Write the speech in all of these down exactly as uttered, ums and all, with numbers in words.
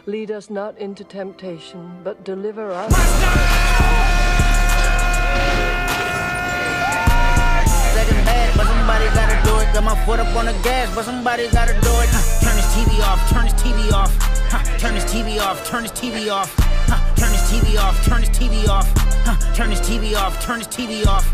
Lead us not into temptation, but deliver us. Second bad, but somebody gotta do it. Got my foot up on the gas, but somebody gotta do it. Huh, turn this T V off, turn this T V off. Huh, turn this T V off, turn this T V off. Huh, turn this T V off, turn this T V off. Huh, turn this T V off, turn this T V off.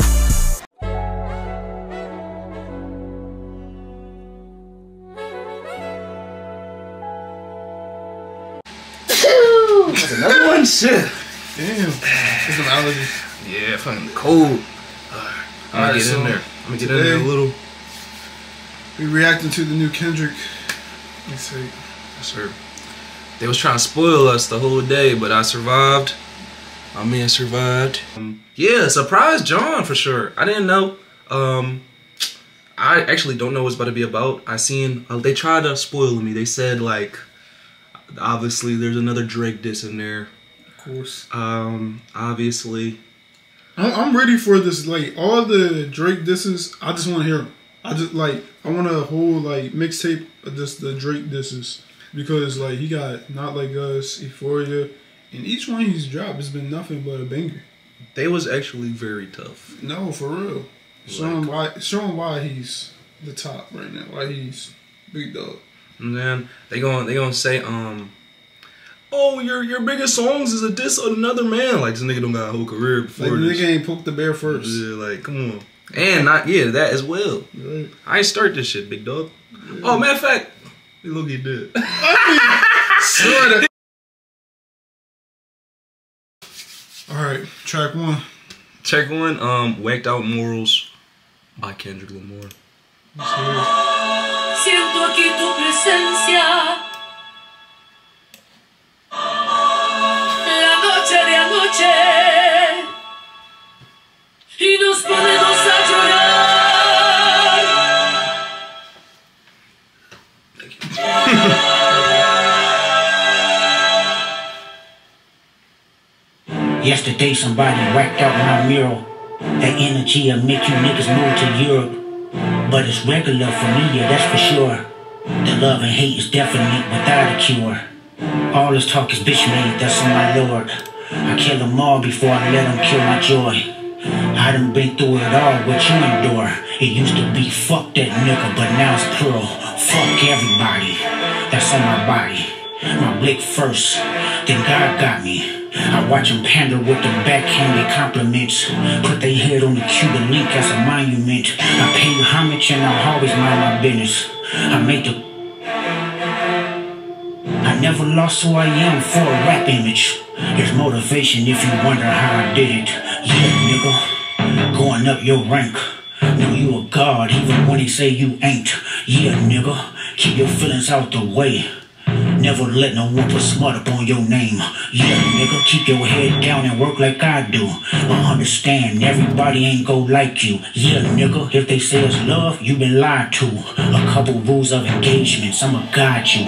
That's another one? Shit. Damn. It's some allergies. Yeah, fucking cold. Uh, I'm gonna right, get so in there. I'm gonna get today, in there a little. We reacting to the new Kendrick. Let's see. Yes, sir. They was trying to spoil us the whole day, but I survived. My man survived. Um, yeah, surprise John for sure. I didn't know. Um, I actually don't know what it's about to be about. I seen, uh, they tried to spoil me. They said like, obviously there's another Drake diss in there. Of course. Um, obviously. I'm, I'm ready for this. Like all the Drake disses, I just want to hear them. I just like, I want a whole like mixtape of just the Drake disses. Because like he got Not Like Us, Euphoria, and each one he's dropped has been nothing but a banger. They was actually very tough. No, for real. Show him why. Show him why he's the top right now. Why he's big dog. And then they going they gonna say um, oh your your biggest songs is a diss on another man. Like this nigga don't got a whole career before like, this. Nigga ain't poked the bear first. Yeah, like come on. And not yeah that as well. Right. I ain't start this shit, big dog. Yeah. Oh, matter of fact, look he did. Sorta. All right, track one. Track one, um, Whacked Out Morals by Kendrick Lamar. Siento aquí tu presencia. La noche de anoche. Y nos ponemos a llorar. Thank you. Yesterday somebody whacked out my mural. That energy'll make you niggas move to Europe. But it's regular for me, yeah, that's for sure. The love and hate is definite without a cure. All this talk is bitch made, that's on my lord. I kill them all before I let them kill my joy. I done been through it all, what you endure. It used to be fuck that nigga, but now it's plural. Fuck everybody, that's on my body. My blick first, then God got me. I watch them pander with them backhanded compliments. Put their head on the Cuban link as a monument. I pay homage and I always mind my business. I make the... I never lost who I am for a rap image. There's motivation if you wonder how I did it. Yeah, nigga, going up your rank. Know you a god even when they say you ain't. Yeah, nigga, keep your feelings out the way. Never let no one put smut up on your name. Yeah, nigga, keep your head down and work like I do. I understand, everybody ain't go like you. Yeah, nigga, if they say it's love, you been lied to. A couple rules of engagements, I'ma guide you.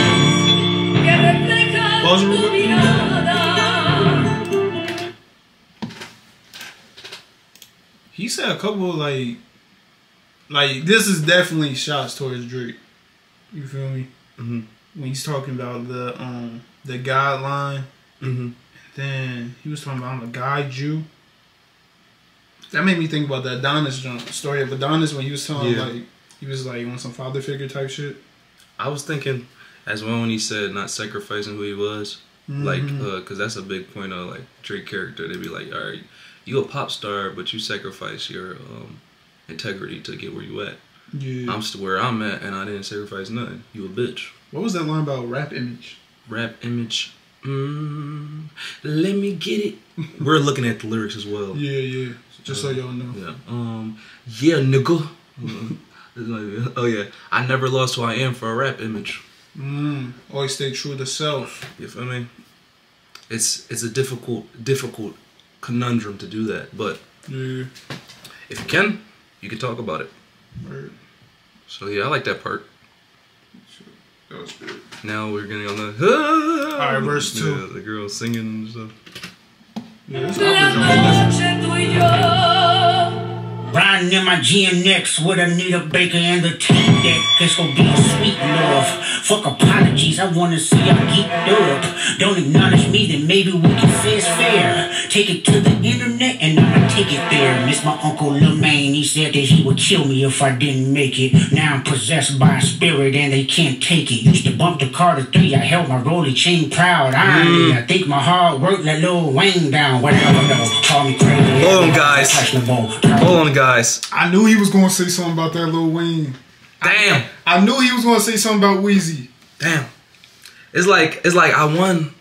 He said a couple like, like this is definitely shots towards Drake. You feel me? Mm-hmm. When he's talking about the um the guideline, mm-hmm. then he was talking about I'm a guide you. That made me think about the Adonis story of Adonis when he was telling yeah. like he was like on some father figure type shit. I was thinking as well when he said not sacrificing who he was, mm-hmm. like uh, cause that's a big point of like Drake character. They'd be like, all right, you a pop star, but you sacrifice your um, integrity to get where you at. Yeah. I'm still where I'm at, and I didn't sacrifice nothing. You a bitch. What was that line about rap image? Rap image. Mm, let me get it. We're looking at the lyrics as well. Yeah, yeah. Just uh, so y'all know. Yeah. Um. Yeah, nigga. Oh yeah. I never lost who I am for a rap image. Mm. Always stay true to self. You feel me? It's it's a difficult difficult conundrum to do that, but yeah. if you can, you can talk about it. Right. So yeah, I like that part. That was good. Now we're getting on the ah, alright, verse two. Yeah, the girl singing and stuff. Yeah, this Riding in my G M X with Anita Baker and the team deck. It's gonna be a sweet love. Fuck apologies, I wanna see y'all geeked up. Don't acknowledge me, then maybe we can say it's fair. Take it to the internet and I'ma take it there. Miss my uncle Lamar, he said that he would kill me if I didn't make it. Now I'm possessed by a spirit and they can't take it. Used to bump the car to three, I held my rolling chain proud. Irony, mm. I think my hard work let Lil Wayne down. Whatever though, call me crazy. Hold on, guys. Hold on, guys. I knew he was gonna say something about that Lil Wayne. Damn. I, I knew he was gonna say something about Weezy. Damn. It's like it's like I won,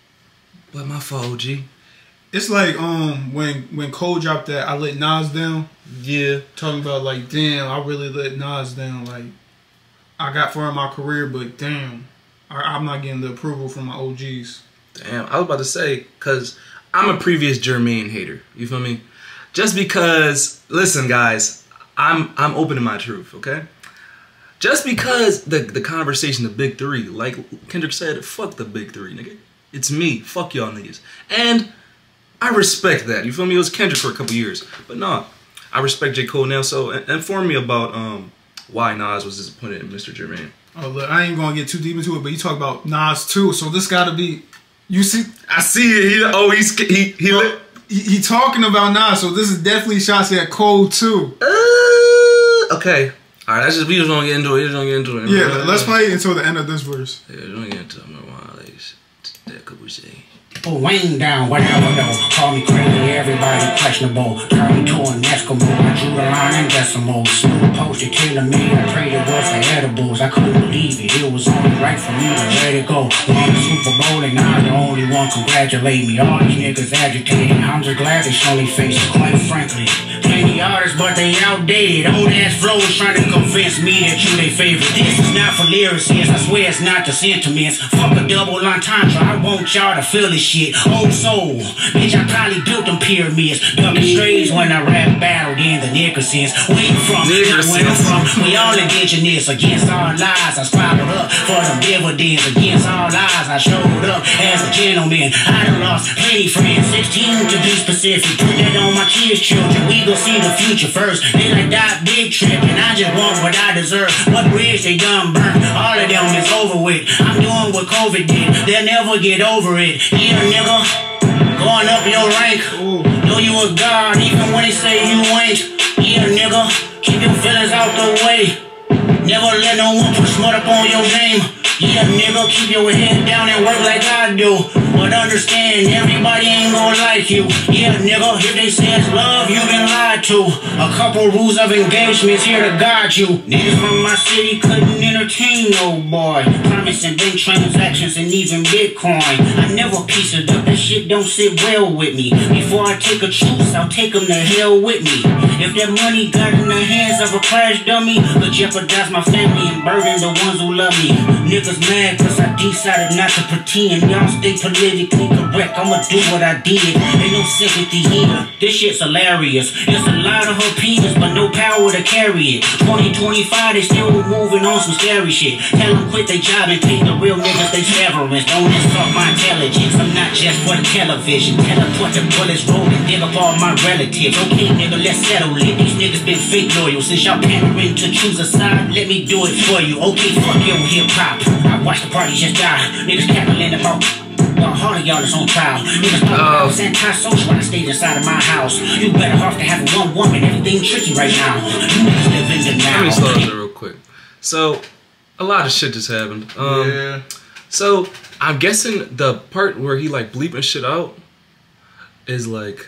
but my fault, O G. It's like um when when Cole dropped that I let Nas down. Yeah. Talking about like damn, I really let Nas down. Like I got far in my career, but damn, I, I'm not getting the approval from my O Gs. Damn, I was about to say, cause I'm a previous Jermaine hater. You feel me? Just because, listen, guys, I'm I'm open to my truth. Okay. Just because the the conversation, the big three, like Kendrick said, fuck the big three, nigga. It's me. Fuck y'all niggas. And I respect that. You feel me? It was Kendrick for a couple years, but no, I respect J. Cole now. So inform me about um why Nas was disappointed in Mister Jermaine. Oh look, I ain't gonna get too deep into it, but you talk about Nas too, so this gotta be. You see, I see it. He, oh, he's he he, uh, he he talking about Nas, so this is definitely shots at Cole too. Uh, okay. All right, that's just we just gonna get into it. We just gonna get into it. Yeah, let's play it until the end of this verse. Yeah, we don't get into it. Like that could we say? Put Wayne down, whatever though. Call me crazy, everybody questionable. Turn me to an Eskimo. I drew the line in decimals. Snoop posted Taylor me. I traded words for edibles. I couldn't believe it. It was only right for me to let it go. Won the Super Bowl and I'm the only one congratulate me. All these niggas agitated. I'm just glad they show their faces. Quite frankly, plenty artists, but they outdated. Old ass flows trying to convince me that you they favorite. This is not for lyricists. I swear it's not the sentiments. Fuck a double entendre. I want y'all to feel this shit. Old soul, bitch, I probably built them pyramids. Ducking strays when I rap battled in the Nickersons. Where you from? Not where I'm from. We all indigenous. Against all lies, I sprouted up for them dividends. Against all lies, I showed up as a gentleman. I done lost plenty friends, sixteen to be specific. Put that on my kids' children. We gon' see the future first. They like that big trip, and I just want what I deserve. What bridge they done burnt? All of them is over with. I'm doing what COVID did. They'll never get over it. Yeah, nigga, going up your rank. Ooh. Know you a god, even when they say you ain't. Yeah, nigga, keep your feelings out the way. Never let no one put smut up on your name. Yeah, nigga, keep your head down and work like I do. But understand, everybody ain't gonna like you. Yeah, nigga, if they say it's love, you been lied to. A couple rules of engagement's here to guide you. Niggas from my city couldn't entertain no boy. Promising bank transactions and even Bitcoin. I never piece it up, that shit don't sit well with me. Before I take a truce, I'll take them to hell with me. If that money got in the hands of a crash dummy, it'll jeopardize my family and burden the ones who love me. Niggas mad cause I decided not to pretend. Y'all stay politically correct, I'ma do what I did. Ain't no sympathy here, this shit's hilarious. It's a lot of her penis, but no power to carry it. twenty twenty-five, they still moving on some scary shit. Tell them quit their job and take the real niggas they severance. Don't insult my intelligence, I'm not just for the television. Teleport the bullets roll and dig up all my relatives. Okay nigga, let's settle it. These niggas been fake loyal. Since y'all pandering to choose a side, let me do it for you. Okay, fuck your hip hop. I watch the party just die. Niggas cackling about. Well, all of y'all is on trial. Niggas talking about I was anti-social when I stayed inside of my house. You better off to have one woman. Everything tricky right now. You niggas live in the now. Let me slow down real quick. So, a lot of shit just happened. Um, yeah. So, I'm guessing the part where he like bleeping shit out is like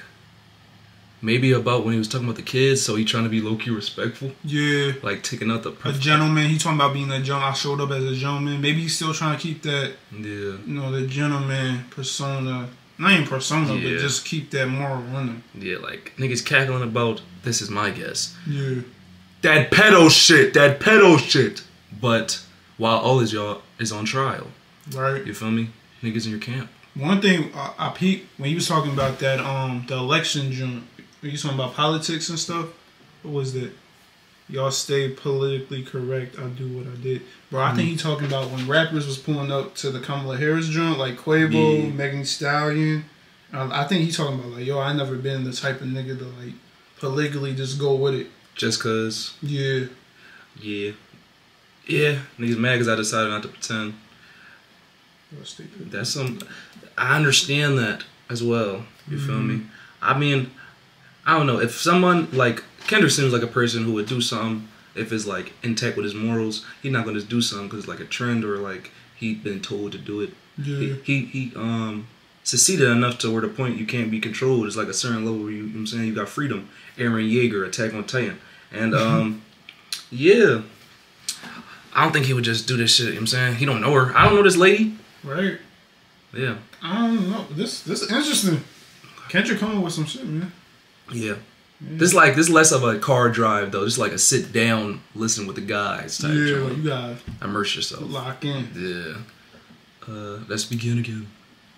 maybe about when he was talking about the kids, so he trying to be low-key respectful. Yeah. Like taking out the... A gentleman. He talking about being a gentleman. I showed up as a gentleman. Maybe he's still trying to keep that, yeah, you know, the gentleman persona. Not even persona, yeah, but just keep that moral in him. Yeah, like, niggas cackling about, this is my guess. Yeah. That pedo shit. That pedo shit. But while all of y'all is on trial. Right. You feel me? Niggas in your camp. One thing I, I peeped when he was talking about that, um, the election joint. When you talking about politics and stuff, what was that? Y'all stay politically correct. I do what I did, bro. I mm-hmm. think he talking about when rappers was pulling up to the Kamala Harris joint, like Quavo, yeah, Megan Thee Stallion. I, I think he talking about like, yo, I never been the type of nigga to like politically just go with it. Just cause. Yeah. Yeah. Yeah. Niggas mad cause I decided not to pretend. That's stupid. That's some. I understand that as well. You mm-hmm. feel me? I mean, I don't know. If someone like Kendrick seems like a person who would do something if it's like intact with his morals. He's not gonna just do something because it's like a trend or like he been told to do it. Yeah. He, he he um succeeded enough to where the point you can't be controlled. It's like a certain level where you, you know what I'm saying, you got freedom. Aaron Yeager, Attack on Titan. And um yeah. I don't think he would just do this shit, you know what I'm saying? He don't know her. I don't know this lady. Right. Yeah. I don't know. This this is interesting. Kendrick coming with some shit, man. Yeah. Yeah. This like this less of a car drive though. Just like a sit down, listen with the guys type. Yeah, job. You gotta immerse yourself. Lock in. Yeah. Uh, let's begin again.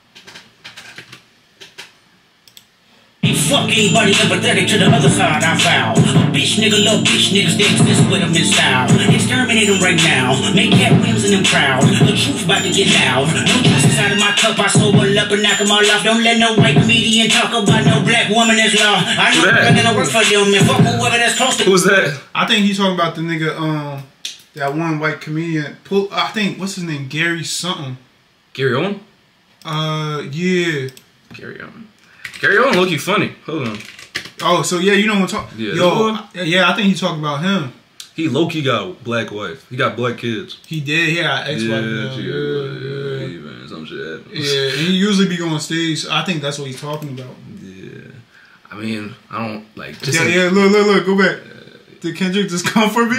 Fuck anybody empathetic to the other side I found. Bitch nigga love bitch niggas, they exist with them in style. Exterminate them right now, make cat wings in them proud. The truth about to get loud. No juice inside of my cup, I sober up and knock them all off. Don't let no white comedian talk about no black woman as law. I know I'm gonna work for them and fuck whoever that's close to. Who's that? I think he's talking about the nigga, um, that one white comedian. Pull, I think, what's his name? Gary something. Gary Owen? Uh, yeah. Gary Owen. Gary Owen look you funny. Hold on. Oh, so yeah, you know what I'm talking. Yeah, Yo, yeah, I think he talking about him. He low key got a black wife. He got black kids. He did. He got ex wife. Yeah, yeah, she yeah, yeah, yeah. man, some shit happens. Yeah, and he usually be going on stage. I think that's what he's talking about. Yeah, I mean, I don't like. Just yeah, like, yeah. Look, look, look. Go back. Uh, Did Kendrick just come for me?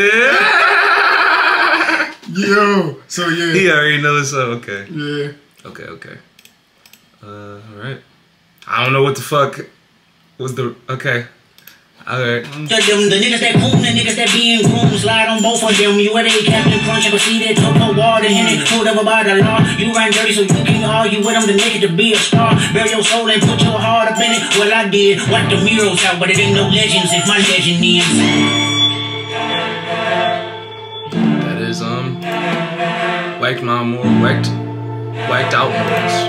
Yeah. Yo. So yeah. He already knows. So okay. Yeah. Okay. Okay. Uh. All right. I don't know what the fuck was the okay. Alright. The, them, the niggas that boom, the niggas that be in grooms, slide on both of them. You where they Captain Crunch and proceeded to pour water in it. Pulled over by the law. You ran dirty so you can argue with them to make it to be a star. Bury your soul and put your heart up in it. Well, I did. Wipe the murals out, but it ain't no legends if my legend ends. That is um whacked my more whacked whacked out morals.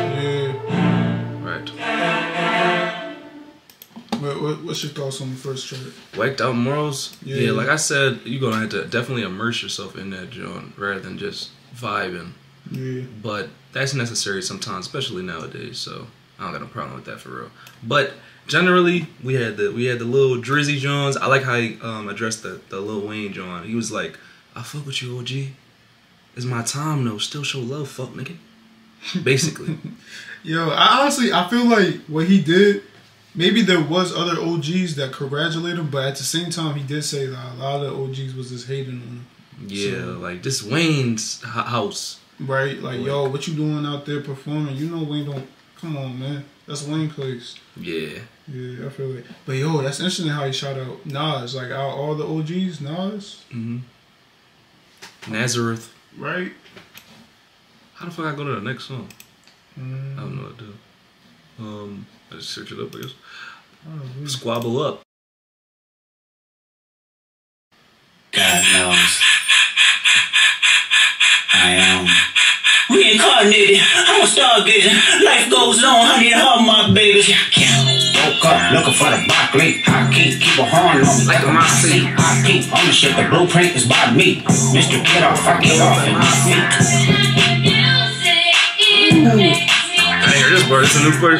What, what's your thoughts on the first track? Whacked out morals? Yeah. yeah, like I said, you're gonna have to definitely immerse yourself in that joint rather than just vibing. Yeah. But that's necessary sometimes, especially nowadays. So I don't got no problem with that for real. But generally, we had the we had the little Drizzy Johns. I like how he um, addressed the the Lil Wayne John. He was like, "I fuck with you, O G. It's my time though. Still show love, fuck nigga." Basically. Yo, I honestly I feel like what he did. Maybe there was other O Gs that congratulated him, but at the same time, he did say that a lot of O Gs was just hating on him. Yeah, so, like this Wayne's house. Right, like, like, yo, what you doing out there performing? You know Wayne don't, come on, man. That's Wayne place. Yeah. Yeah, I feel like. But yo, that's interesting how he shout out Nas. Like, out all the O Gs, Nas. Mm-hmm. Nazareth. Right. How the fuck I go to the next song? Mm. I don't know what to do. Um... I just search it up, I guess. Oh, really? Squabble up. God knows. I am reincarnated. I'm a stargazer. Life goes on, honey, and all my babies. Woke up looking for the broccoli. I can't keep a horn on me like a mousy. I keep ownership. The blueprint is by me. Mister Get Off, I get off in my feet. I hear this part. It's a new part.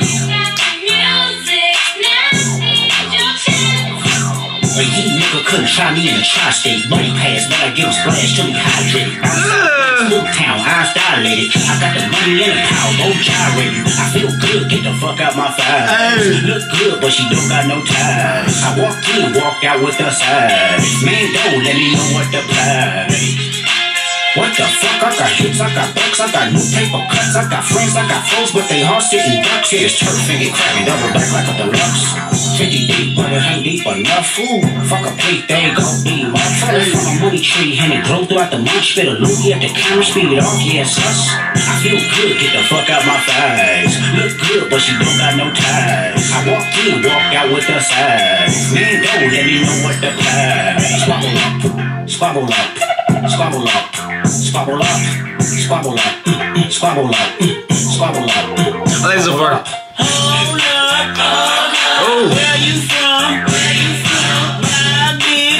A heat nigga couldn't try me in a tri-state. Money pass, but I give him splash till he hydrated. Smoke town, eyes dilated. I got the money in the power, go gyrating. I feel good, get the fuck out my thighs. Look good, but she don't got no ties. I walked in, walked out with the size. Man, don't let me know what the price. What the fuck? I got hits, I got bucks, I got new paper cuts, I got friends, I got foes, but they all sitting ducks. Hit his turf and get cracking double back like a deluxe. fifty deep, but it ain't deep enough. Ooh, fuck a plate, they ain't gon' be my friend. From a money tree, and it grow throughout the month. Spit a loogie at the camera, speed it off, yes, us. I feel good, get the fuck out my thighs. Look good, but she don't got no ties. I walked in, walked out with the size. Man, don't let me know what the price. Squabble up, squabble up, squabble up. Squabble up, squabble up, squabble up, squabble up. I like so far. Hold up, oh, where you from? Where you from? My bitch.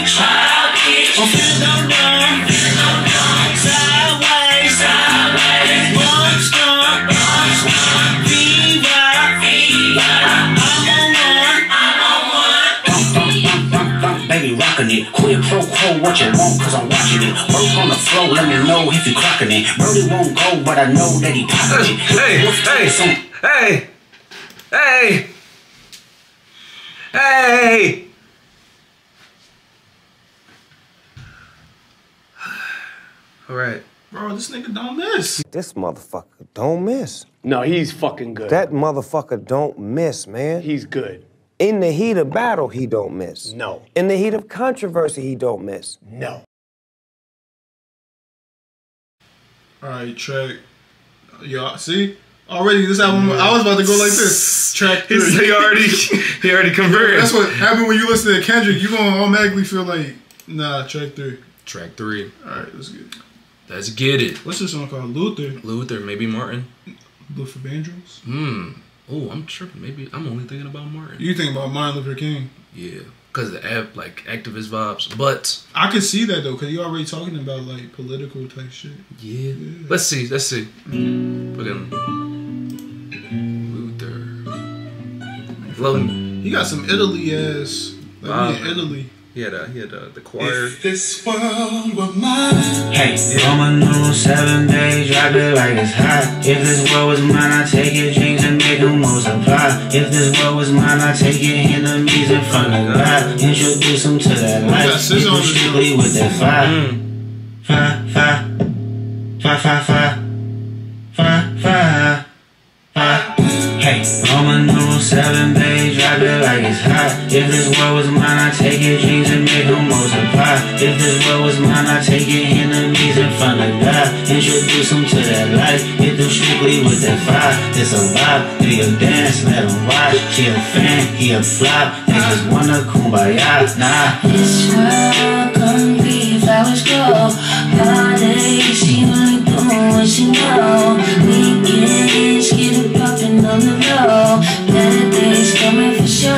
what you want, cause I'm watching it. Work on the floor, let me know if you clocking it. Brody won't go, but I know that he pocketed it. Hey, hey, hey, hey, hey. All right. Bro, this nigga don't miss. This motherfucker don't miss. No, he's fucking good. That motherfucker don't miss, man. He's good. In the heat of battle, he don't miss. No. In the heat of controversy, he don't miss. No. All right, track. Y'all see? Already, this album, I was about to go like this. Track three. He already, he already converted. That's what happened when you listen to Kendrick. You gonna automatically feel like, nah, track three. Track three. All right, let's get it. Let's get it. What's this song called? Luther. Luther, maybe Martin. Luther Vandross? Hmm. Oh, I'm tripping. Maybe I'm only thinking about Martin. You think about Martin Luther King? Yeah, because the app like activist vibes. But I could see that though, because you already talking about like political type shit. yeah. yeah. Let's see. Let's see. Fucking Luther. Floating. He got some Italy ass. Like Wow. we in Italy. He had a, he had a, the choir. If this world were mine. Hey, Roman numeral seven days, drop it like it's hot. If this world was mine, I take your dreams and make them multiply. If this world was mine, I take your enemies in front of God. Introduce them to that life. Hit them strictly with that fire. Fire, fire, fire, fire, fire, fire, fire, fire. Hey, Roman numeral seven days, drop it like it's hot. If this world was mine, I take your dreams and make them multiply. If this world was mine, I take your enemies in front of God. Introduce them to that life, hit them strictly with that fire. It's a vibe, do your dance, let them watch. She a fan, he a flop, niggas wanna kumbaya, nah. This world couldn't be flowers grow. Nowadays, she only doing what she know. Weekends, get it poppin' on the low. Better days coming for sure.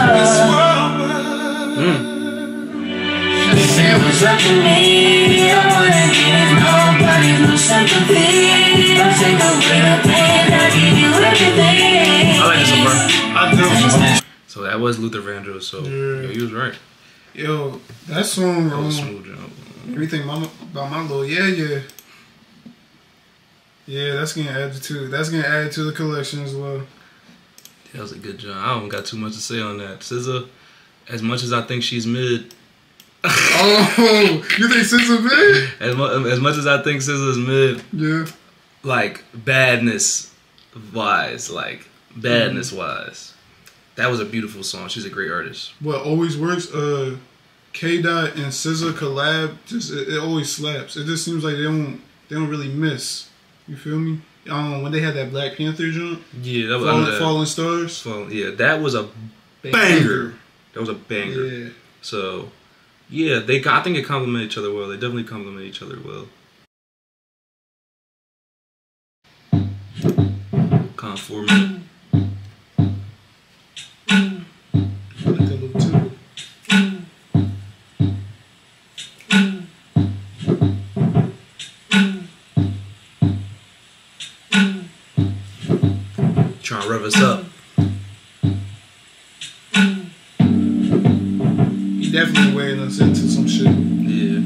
Mm. Say what's up to me. I wanna give nobody no sympathy. I'll take away the pain, I'll give you everything. I like this one, bro. I do. So that was Luther Vandross. So Yeah. yo, he was right. Yo, that song, That was um, smooth, job. everything mama, about my little yeah, yeah. Yeah, that's getting added to. That's getting added to the collection as well. That was a good job. I don't got too much to say on that. S Z A, as much as I think she's mid, Oh, you think S Z A big? as, mu- as much as I think S Z A's mid, Yeah. like badness wise, like badness wise, that was a beautiful song. She's a great artist. What always works? Uh, K Dot and S Z A collab. Just it, it always slaps. It just seems like they don't they don't really miss. You feel me? Um, when they had that Black Panther jump, Yeah, that was Falling, that. Falling Stars. Fall- yeah, that was a banger. That was a banger. Yeah. So, yeah, they. I think they complement each other well. They definitely complement each other well. Conforming. I like that little too. Trying to rev us up. He definitely weighing us into some shit. Yeah.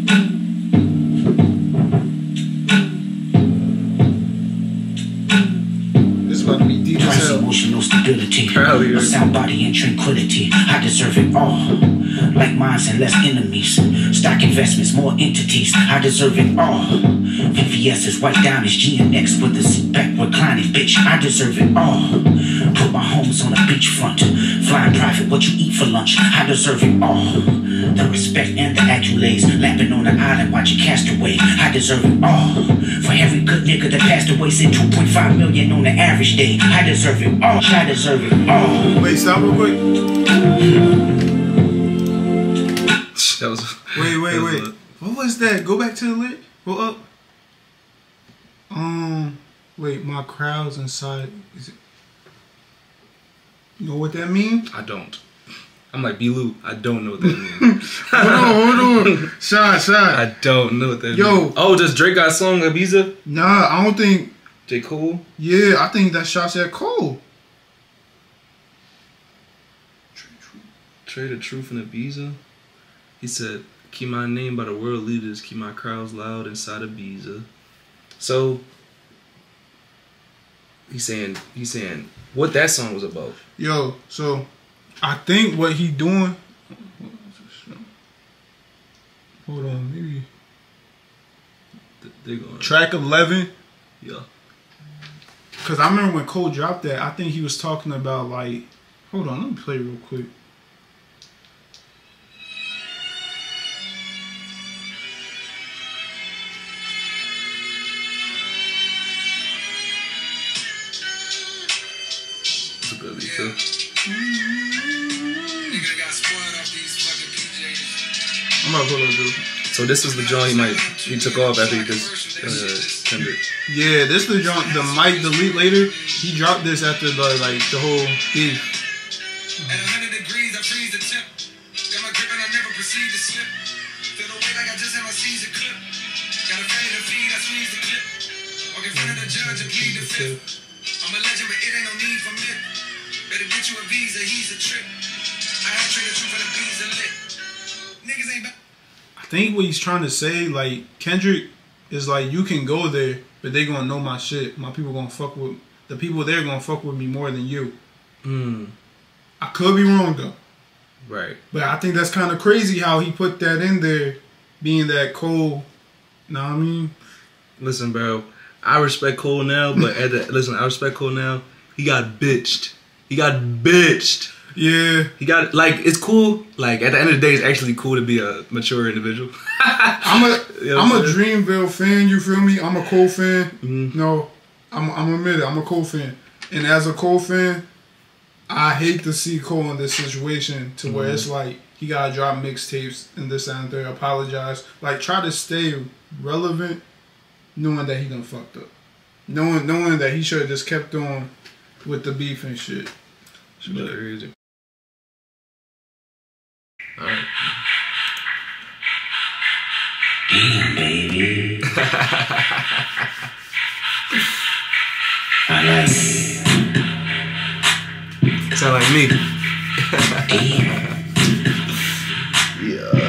This is about to be deep as Price hell. emotional stability, Earlier. a sound body and tranquility. I deserve it all. Like mines and less enemies. Stock investments, more entities. I deserve it all. V V S is white diamonds, G N X with the seat back reclining. Bitch, I deserve it all. Put my homes on the beachfront. Flying private, what you eat for lunch. I deserve it all. The respect and the accolades. Lapping on the island, watching castaway. I deserve it all. For every good nigga that passed away, said two point five million on the average day. I deserve it all. I deserve it all. Wait, stop real quick. That was. Wait, wait, that was wait. a- What was that? Go back to the lyric. Go up. Um, wait. My crowd's inside. Is it? You know what that means? I don't. I'm like B-Lou. I don't know what that means. Hold on, hold on. Shot, shot. I don't know what that Yo. means. Oh, does Drake got a song Ibiza? Nah, I don't think. J. Cole? Yeah, I think that shot's at Cole. Trade of Truth in Ibiza? He said, Keep my name by the world leaders. Keep my crowds loud inside of Ibiza. So he's saying he's saying what that song was about. Yo, so I think what he doing. Hold on, maybe They're going track eleven. Yeah. Cause I remember when Cole dropped that, I think he was talking about like. Hold on, let me play real quick. It's a good beat too. I'm about to pull up, dude. So this was the joint he might he took off after he just uh, Kendrick. Yeah, this the joint. The mic delete later. He dropped this after the like the whole beef. At one hundred degrees, I freeze the tip. Got my grip and I never proceed to slip. Feel the weight like I just had my season clip. Got a family to feed, I squeeze the clip. Walk in front of the judge and plead the fifth. I'm a legend, but it ain't no need for myth. Better get you a visa, he's a trick. I have trigger truth for the bees and lit. Niggas ain't back. I think what he's trying to say, like Kendrick, is like you can go there, but they gonna know my shit. My people gonna fuck with the people there gonna fuck with me more than you. Mm. I could be wrong though. Right. But I think that's kind of crazy how he put that in there, being that Cole. Know what I mean? Listen, bro. I respect Cole now, but at the, listen, I respect Cole now. He got bitched. He got bitched. Yeah. He got like it's cool. Like at the end of the day, it's actually cool to be a mature individual. I'm a You know I'm what a I'm saying? Dreamville fan. You feel me? I'm a Cole fan. Mhm. No, I'm I'm admit it. I'm a Cole fan, and as a Cole fan, I hate to see Cole in this situation to where Mhm. it's like he gotta drop mixtapes and this and that. Apologize. Like try to stay relevant, knowing that he done fucked up, knowing knowing that he should have just kept on with the beef and shit. Should be crazy. All right. Damn, baby. I like it. Sound like me. Damn. Yeah.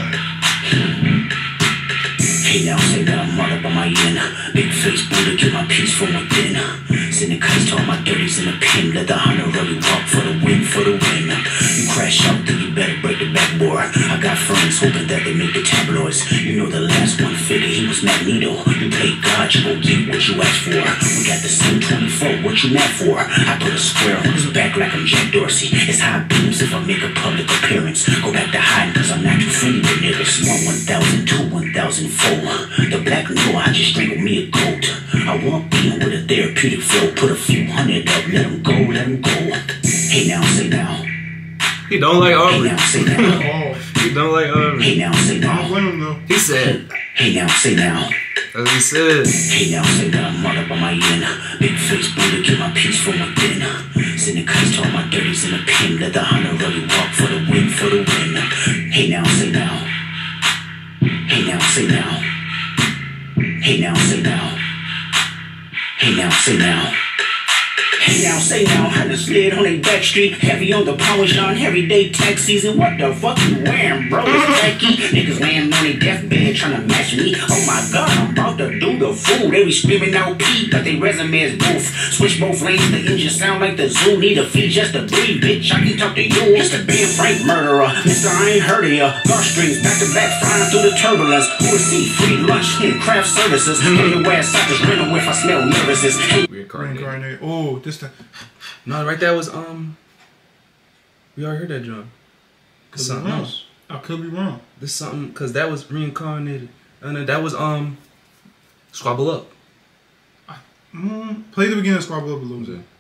Hey now, say that I'm all up on my end. Big face Buddha, get my peace from within. Sending kites to all my dirties in the pen. Let the hunter really walk for the win, for the win. You crash out, then you better break the backboard. I got friends hoping that they make the tabloids. You know the last one figure, he was Magneto. You play God, you gon' get what you asked for. We got the same twenty-four, what you mad for? I put a square on his back like I'm Jack Dorsey. It's high beams if I make a public appearance. Go back to hiding cause I'm not too friendly with niggas. One one thousand, two one thousand four. The black know I just strangled me a goat. I walk in with a therapeutic flow. Put a few hundred up, let him go, let him go. Hey now, say now. He don't like Hey Aubrey. now, say now. Oh, He don't like Aubrey. Hey now, say I don't now. blame him though. He said. Hey now, say now. That's what he said. Hey now, say that I'm all up on my end. Big face Buddha, get my peace from within. Sending kites to all my dirties in the pen. Let the hunter really walk for the win, for the win. Hey now, say now. Hey now, say now. Hey now, say now. Hey now, say now. Hey now, say now, had to slid on a back street. Heavy on the power shine, everyday tax season. What the fuck you wearing, bro? It's tacky. Niggas laying on their deathbed trying to match me. Oh my god, I'm about to do the fool. They be screaming out P, but they resume is boof. Switch both lanes, the engine sound like the zoo. Need a fee just to breathe, bitch. I can talk to you. It's the Ben Frank murderer. Mister I ain't heard of ya. Car strings back to back, flying through the turbulence. Who would see free lunch and craft services? Put your ass out this rental if I smell nervousness. Reincarnated. Reincarnate. Oh, this the. No, right there was um. We already heard that drum. Could be Something wrong. else. I could be wrong. This something because that was reincarnated, and then that was um. Squabble up. Mm, play the beginning, squabble up a little bit.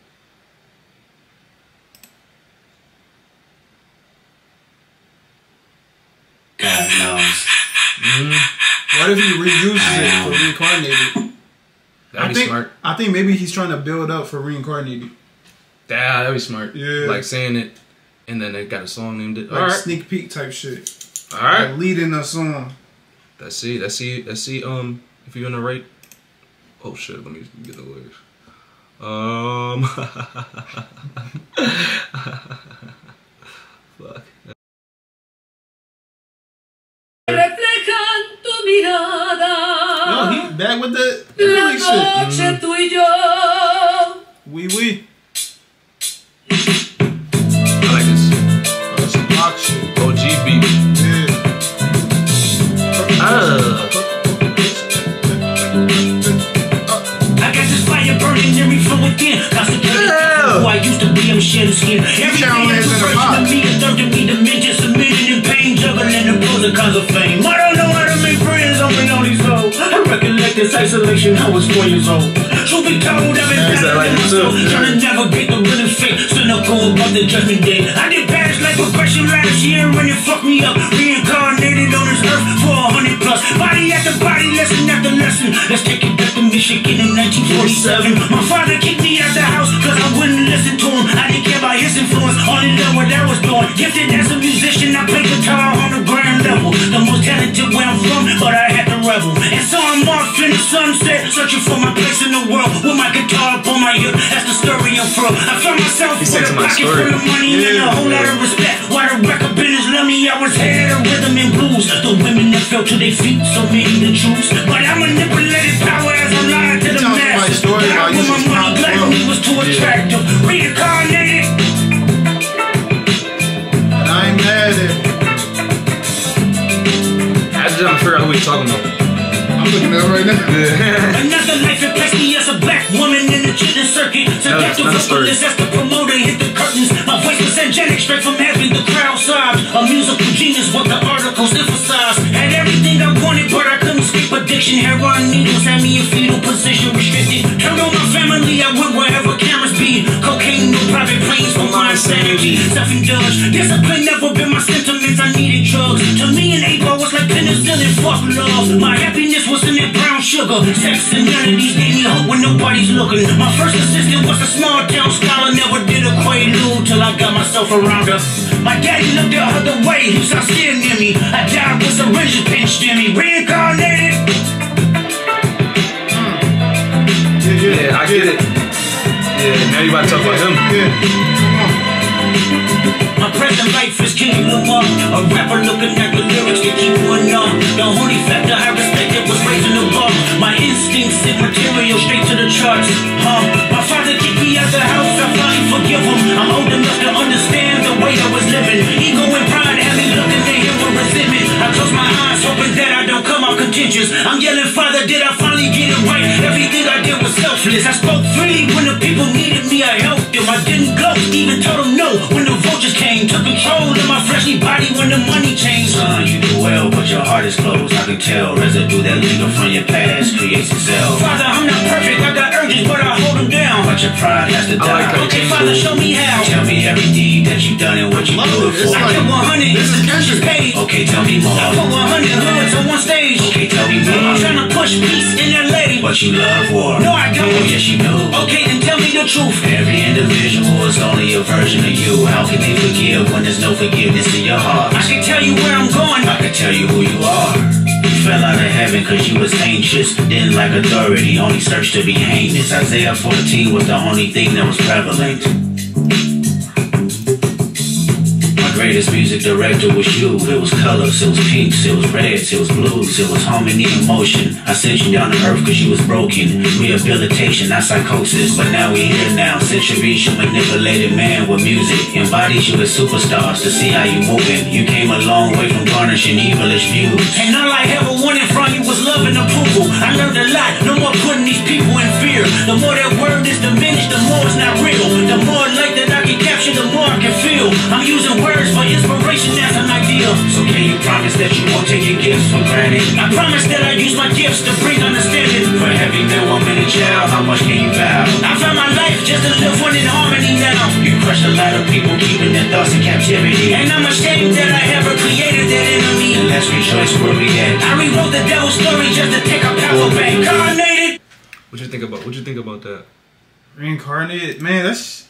God knows. Mm-hmm. What if he reuses it for reincarnated? That'd I be think, smart. I think maybe he's trying to build up for reincarnated. Yeah, that'd be smart. Yeah. Like saying it, and then they got a song named it. Like All right. sneak peek type shit. All right. Like leading us on. Let's see. Let's see. Let's see. Um, if you're gonna rate. Oh shit! Let me get the lyrics. Um. Era shed the skin. Every day challenge is a in the version pop. of me, a third to me, dimension, submitting in pain, juggling the pros and cons of fame. I don't know how to make friends, I'm in all these roles. I recollect this isolation, I was four years old. Truth be told, I've been Yeah, battling like myself, too. trying to navigate the real and fake, cynical about the judgment day. I did past life progression last year when it fucked me up. Reincarnated on this earth for a hundred plus. Body after body, lesson after lesson. Let's take it back to Michigan in nineteen forty-seven. My father kicked me out the house cause I wouldn't listen to him. I didn't care about his influence, only loved what I was doing. Gifted as a musician, I played guitar on the grand level. The most talented where I'm from, but I had to rebel. And so I'm off in the sunset, searching for my place in the world. With my guitar up on my hip, that's the story I'm from. I found myself He with said a to my pocket story. full of money and a whole lot of respect. While the record business loved me, I was head of rhythm and blues. The women that fell to their feet, so many to choose. But I manipulated power as I lied to the Tell me my masses. story God, about with you my was money, pop glad world. me was too attractive. Reincarnated. And I ain't mad at. I just trying to figure out who he's talking about. I'm looking at it right now. Yeah. Another life it placed me as a black woman in the chitlin circuit. Seductive Another story. vocalist as the promoter hit the curtains. My voice was angelic, straight from heaven. The crowd sobbed. A musical genius, what the articles emphasized. Had everything I wanted, but I couldn't escape addiction. Heroin needles had me in fetal position, restricted. Turned on my family, I went wherever cameras be. Cocaine, no private planes for my insanity. Self-indulged, discipline never been my sentiments. I needed drugs. To me, an eight ball was like penicillin. Fuck love. My happiness was in that brown sugar. Sex and none of these gave me hope when nobody's looking. My first assistant was a small town scholar. Never did a quaalude till I got myself around her. My daddy looked the other way. He saw skin near me. I died with a razor pinched in me. Reincarnated. Yeah, yeah, Yeah, I get it. Yeah, now you about to talk about him. Yeah, come on. My present life is King Lamar, a rapper looking at the lyrics to keep going on. The only factor I respected was raising the bar. My instincts sent material straight to the charts. Huh? My father kicked me out the house, I finally forgive him. I'm old enough to understand the way I was living. Ego and pride had me looking at him with resentment. I close my eyes, hoping that I don't come out contentious. I'm yelling, Father, did I finally get it right? Everything I did was selfless. I spoke freely when the people needed me, I helped them. I didn't gloat, even told them no when the vultures came. Took control of my fleshly body when the money changed. Son, you do well, but your heart is closed. I can tell residue that linger from your past creates itself. Father, I'm not perfect, I got urges, but I hold them down. But your pride has to die. like Okay, Father, show me how. Tell me every deed that you done and what you do it It's for. I like- get one hundred this is institutions Kendrick. paid. Okay, tell me more. I put one hundred hoods on one stage. Okay, tell me more. I'm trying to push peace in L A, but you love war. No, I don't. Oh, yes, you do. Okay, then tell me the truth. Every individual is only a version of you. How can they forgive when there's no forgiveness in your heart? I can tell you where I'm going. I can tell you who you are. You fell out of heaven cause you was anxious. Didn't like authority, only searched to be heinous. Isaiah fourteen was the only thing that was prevalent. My greatest music director was you. It was colors, it was pinks, it was reds, it was blues, it was harmony and motion. I sent you down to earth cause you was broken. Rehabilitation, not psychosis. But now we here now. Centuries you manipulated man with music. Embodies you as superstars to see how you moving. You came a long way from garnishing evilish views. And all I ever wanted from you was love and approval. I learned a lot, no more putting these people in fear. The more that word is diminished, the more it's not real. The more light that I can capture, the more I can feel. I'm using words for inspiration as an idea. So can you promise that you won't take your gifts for granted? I promise that I use my gifts to bring understanding. For every man, woman, and child, how much can you vow? I found my life just to live one in harmony now. You crushed a lot of people, keeping their thoughts in captivity. And I'm ashamed that I ever created that enemy. And let's rejoice where we at. I rewrote the devil's story just to take our power back. Incarnated. What you think about? What you think about that? Reincarnated, man. That's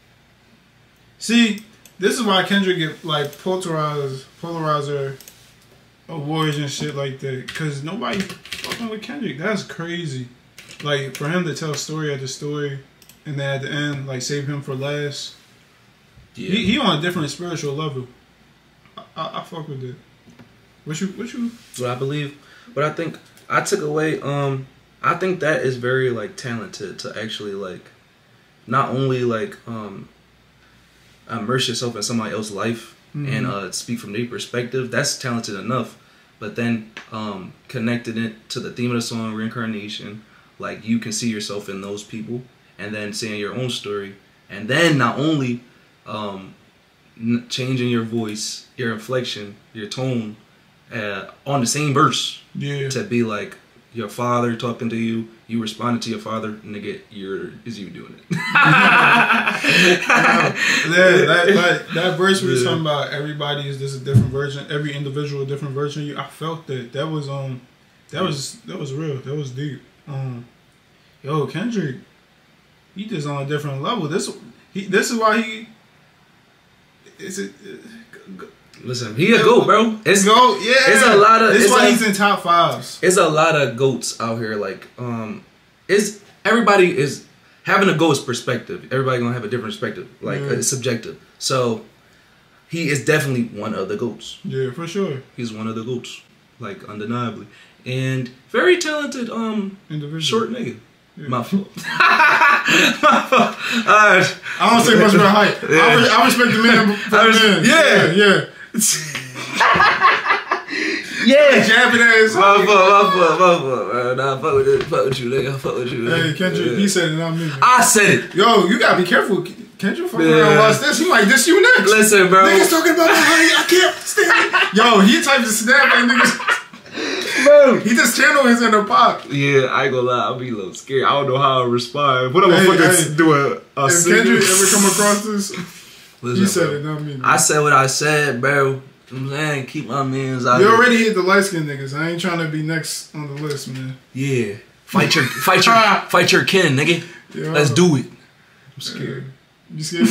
see. This is why Kendrick get like polarizer, polarizer awards and shit like that. Cause nobody fucking with Kendrick. That's crazy. Like for him to tell story after story, and then at the end, like save him for last. Yeah. He, he on a different spiritual level. I, I, I fuck with it. What you what you? That's what I believe. But I think I took away. Um, I think that is very like talented to actually like, not only like um. immerse yourself in somebody else's life mm-hmm. and uh, speak from their perspective. That's talented enough. But then um, connected it to the theme of the song, reincarnation. Like you can see yourself in those people, and then seeing your own story, And then not only um, n changing your voice, your inflection, your tone uh, on the same verse Yeah. to be like your father talking to you, you responded to your father, nigga, you're is you doing it. yeah, that, that that verse we was talking about. Everybody is just a different version. Every individual a different version of you. I felt that. That was um, that was that was real. That was deep. Um, yo, Kendrick, he just on a different level. This he. This is why he. Is it? Uh, Listen, he a goat, bro. It's goat. Yeah, it's a lot of. That's it's why a, he's in top fives. It's a lot of goats out here. Like, um, is everybody is having a goat's perspective. Everybody gonna have a different perspective. Like, Mm. it's subjective. So, he is definitely one of the goats. Yeah, for sure. He's one of the goats, like undeniably, and very talented. Um, Individual. short nigga. Yeah. My fault. My fault. Uh, I don't say much about height. Yeah. I, re I respect the man for I the res- man. yeah. yeah. yeah. yeah. Jabbing ass. My fault, my fault, my fault, man. Nah, fuck with it, fuck with you, nigga. Fuck with you. Hey, Kendrick, yeah. he said it, not me. I said it. Yo, you gotta be careful. Kendrick fucking Yeah. around watch this. He might diss you next. Listen, bro. Niggas talking about my height. I can't stand it. Yo, he types to snap at niggas. Bro. He just channeled his inner pop. Yeah, I ain't gonna lie. I'll be a little scared. I don't know how I respond. What am I Hey, fucking hey. do a, a If single- Kendrick ever come across this, Listen, he said bro. it, not me. Man. I said what I said, bro. You know what I'm saying? Keep my mans out You here. already hit the light skinned niggas. I ain't trying to be next on the list, man. Yeah. Fight your fight your fight your kin, nigga. Yeah. Let's do it. I'm scared. You scared?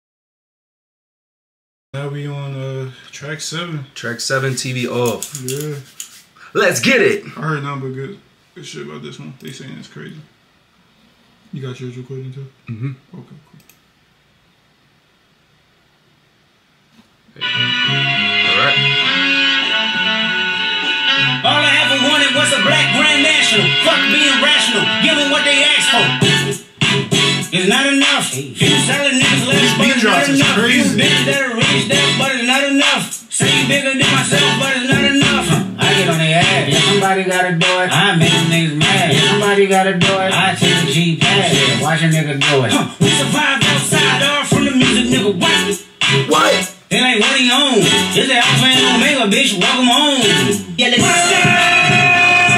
Now we on uh, track seven. Track seven, T V off. Yeah. Let's get it. I heard nothing but good, good shit about this one. They saying it's crazy. You got yours recording too? Mm-hmm. Okay, cool. Alright. All I ever wanted was a black grand national. Fuck being rational, give them what they asked for. It's not enough. Few solid niggas left, but it's not drops is enough. crazy. Few bitches that are rich, that, but it's not enough. Say you bigger than myself, but it's not enough. I get on their ass. Yeah, somebody gotta do it. I make them niggas mad. Yeah, somebody gotta do it. I take the G pad. Yeah, watch a nigga do it. Huh. We survived outside, all from the music, nigga. What? What? It ain't what he own. It's that Alpha and Omega, bitch. Welcome home. Yeah, let's go.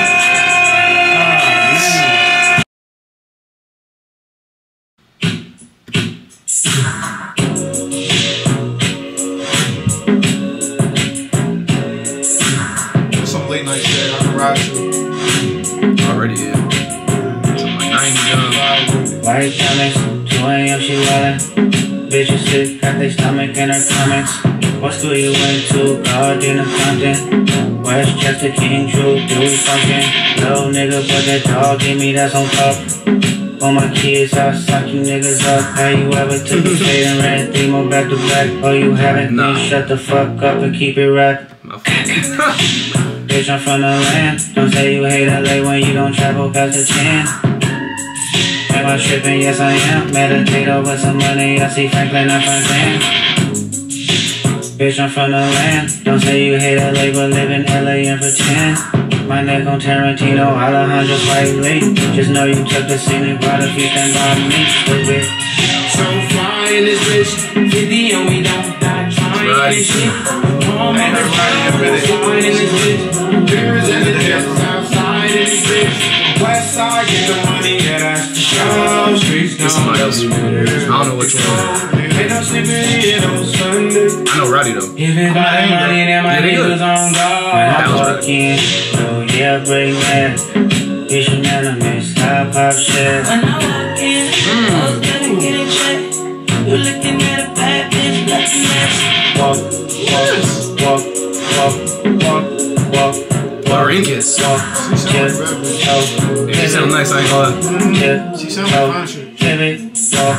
Some late night shit I can ride to. Already yeah. Something like ninety young. White comments, two A M she wildin'. Bitches sick, got they stomach in her comments. What school you went to? Gardena Compton. Westchester, King, True, Dewey Funkin'. Little nigga, put that dog in me, that's on top. All my kids, I suck you niggas up. Have you ever took a fade and ran three more back to back? Oh, you haven't? Nah. Then shut the fuck up and keep it right. My fault. Bitch, I'm from the land. Don't say you hate L A when you don't travel past the chin. Am I tripping? Yes, I am. Meditate over some money. I see Franklin, not Franklin. Bitch, I'm from the land. Don't say you hate L A, but live in L A and pretend. My neck on Tarantino, Alejandro Spike. Just know you took the scenic route if you stand by me. Stupid. So fly in this bitch, fifty and we don't die trying Right. this shit. All my friends flying in this bitch. Beers and the deserts outside in this bitch. West side, get the money, yeah, that's the show. Streets This somebody else. I don't know which one. Ain't no sleeping in on Sunday. I know Roddy though. If it's about the money, then my Yeah, they good. niggas on guard. When That I was walk in, oh yeah, break that. It's unanimous, high pop shit. When I walk in, I was gonna get a check. You looking at a bad bitch, let's match. Walk, walk, walk, walk, walk, walk, Laurinkus. walk, She sound chip, like bad bitch. toe, Yeah, she sound nice, I ain't gonna lie. chip, She sound like toe, fine shit. pivot, walk.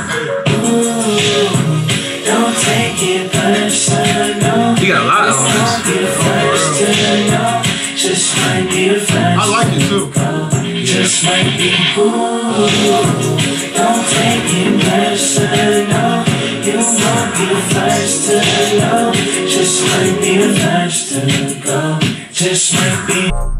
Don't take it personal. He got a lot on this. Be the first to know. Just might be the first. I like it too. Just might be cool. Don't take it personal. You won't be the first to know. Just might be the first to go. Just might be.